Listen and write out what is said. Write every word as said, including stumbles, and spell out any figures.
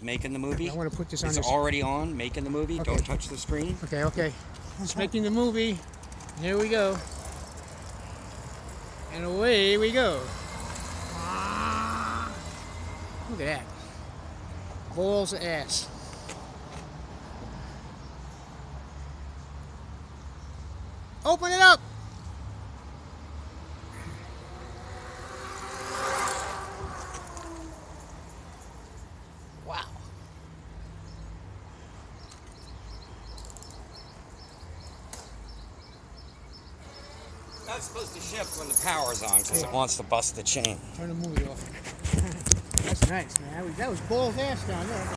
Making the movie. I want to put this on It's this. already on. Making the movie. Okay. Don't touch the screen. Okay, okay. It's making the movie. Here we go. And away we go. Look at that. Balls of ass. Open it up! Wow. That's supposed to shift when the power's on because Yeah. it wants to bust the chain. Turn the movie off. That's nice, man. That was balls ass down there.